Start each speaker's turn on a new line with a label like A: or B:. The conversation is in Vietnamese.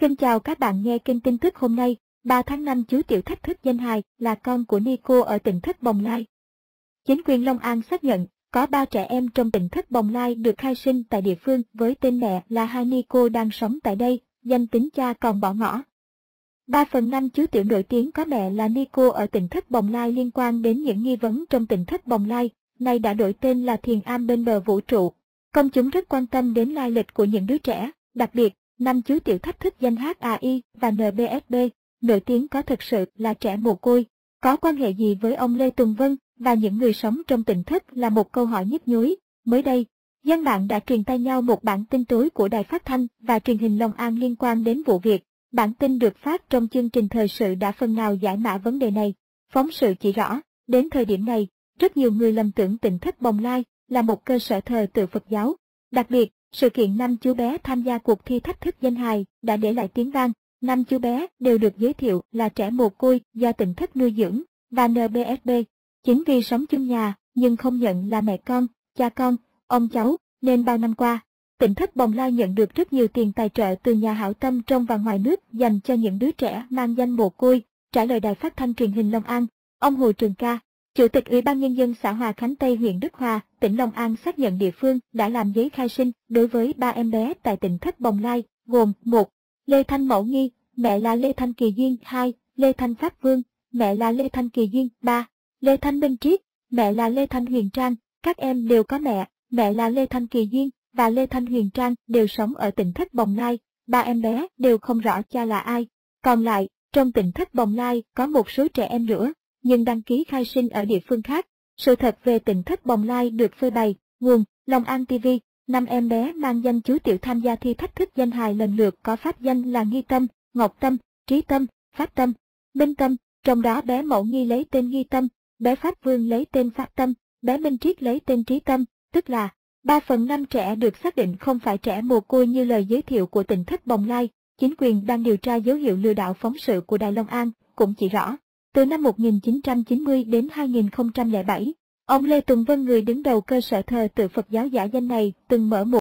A: Xin chào các bạn nghe kênh tin tức hôm nay, 3 tháng 5 chú Tiểu Thách Thức danh hài là con của Nico ở tỉnh thất Bồng Lai. Chính quyền Long An xác nhận, có 3 trẻ em trong tỉnh thất Bồng Lai được khai sinh tại địa phương với tên mẹ là hai Nico đang sống tại đây, danh tính cha còn bỏ ngỏ. 3/5 chú Tiểu nổi tiếng có mẹ là Nico ở tỉnh thất Bồng Lai liên quan đến những nghi vấn trong tỉnh thất Bồng Lai, nay đã đổi tên là Thiền Am bên bờ vũ trụ. Công chúng rất quan tâm đến lai lịch của những đứa trẻ, đặc biệt, 5 chú Tiểu Thách Thức danh HAI và NBSB, nổi tiếng có thực sự là trẻ mồ côi, có quan hệ gì với ông Lê Tùng Vân và những người sống trong tỉnh thất là một câu hỏi nhức nhối. Mới đây, dân mạng đã truyền tay nhau một bản tin tối của Đài Phát thanh và Truyền hình Long An liên quan đến vụ việc. Bản tin được phát trong chương trình thời sự đã phần nào giải mã vấn đề này. Phóng sự chỉ rõ, đến thời điểm này, rất nhiều người lầm tưởng tỉnh thất Bồng Lai là một cơ sở thờ tự Phật giáo. Đặc biệt, sự kiện 5 chú bé tham gia cuộc thi thách thức danh hài đã để lại tiếng vang. 5 chú bé đều được giới thiệu là trẻ mồ côi do tỉnh thất nuôi dưỡng và NBSB. Chính vì sống chung nhà nhưng không nhận là mẹ con, cha con, ông cháu, nên bao năm qua, tỉnh thất Bồng Lai nhận được rất nhiều tiền tài trợ từ nhà hảo tâm trong và ngoài nước dành cho những đứa trẻ mang danh mồ côi. Trả lời Đài Phát thanh Truyền hình Long An, ông Hồ Trường Ca, Chủ tịch Ủy ban Nhân dân xã Hòa Khánh Tây huyện Đức Hòa, tỉnh Long An xác nhận địa phương đã làm giấy khai sinh đối với 3 em bé tại tỉnh thất Bồng Lai, gồm 1. Lê Thanh Mẫu Nghi, mẹ là Lê Thanh Kỳ Duyên. 2. Lê Thanh Pháp Vương, mẹ là Lê Thanh Kỳ Duyên. 3. Lê Thanh Minh Triết, mẹ là Lê Thanh Huyền Trang. Các em đều có mẹ là Lê Thanh Kỳ Duyên và Lê Thanh Huyền Trang đều sống ở tỉnh thất Bồng Lai. 3 em bé đều không rõ cha là ai. Còn lại, trong tỉnh thất Bồng Lai có một số trẻ em nữa, nhưng đăng ký khai sinh ở địa phương khác. Sự thật về tỉnh thất Bồng Lai được phơi bày. Nguồn: Long An TV. 5 em bé mang danh chú Tiểu tham gia thi thách thức danh hài lần lượt có pháp danh là Nghi Tâm, Ngọc Tâm, Trí Tâm, Pháp Tâm, Minh Tâm. Trong đó bé Mẫu Nghi lấy tên Nghi Tâm, bé Pháp Vương lấy tên Pháp Tâm, bé Minh Triết lấy tên Trí Tâm, tức là 3/5 trẻ được xác định không phải trẻ mồ côi như lời giới thiệu của tỉnh thất Bồng Lai. Chính quyền đang điều tra dấu hiệu lừa đảo phóng sự của Đài Long An cũng chỉ rõ. Từ năm 1990 đến 2007, ông Lê Tùng Vân, người đứng đầu cơ sở thờ tự Phật giáo giả danh này, từng mở một